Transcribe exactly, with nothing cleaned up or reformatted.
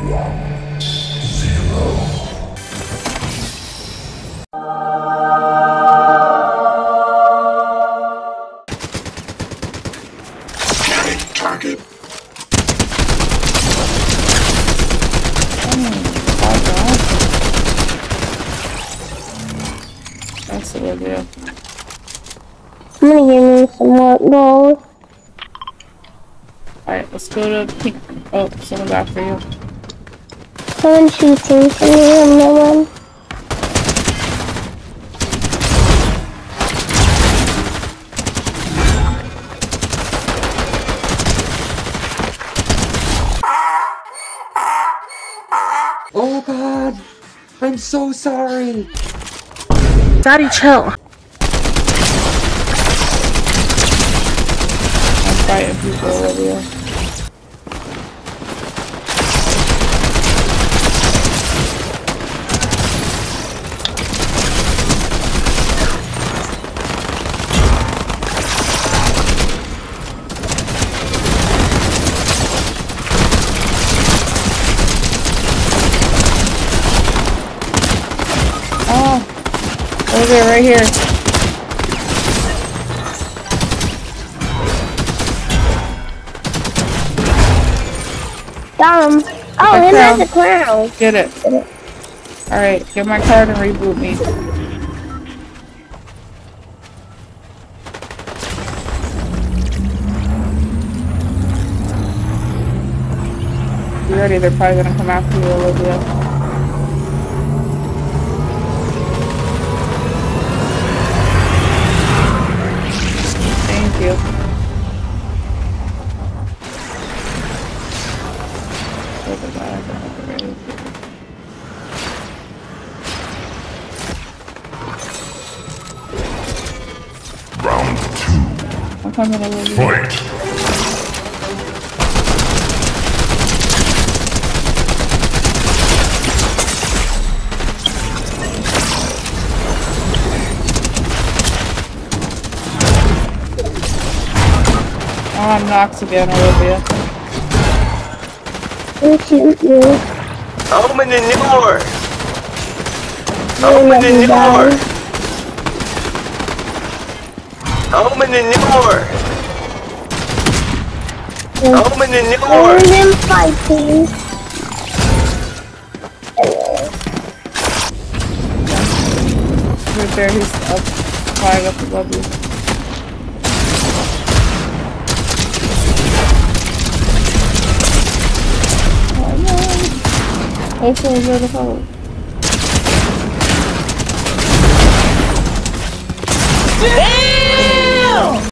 Target. That's a good deal. I'm gonna give me some more gold. Alright, let's go to pink. Oh, someone's after you. Someone shooting from me, no one. Oh god! I'm so sorry! Daddy, chill. I'm fighting people over here. Over there, right here. Got him. Oh, him as a clown. Get it. Get it. Alright, get my card and reboot me. You ready? They're probably gonna come after you, Olivia. Thank you. Round two. I'm coming over here. Fight. Oh, I'm knocked again, Olivia. Who shoot you? Open the door! Open the door! Open the door! Open the door! Let him fighting. Right there, he's up, flying up above you. Hopefully you're the phone. Yeah!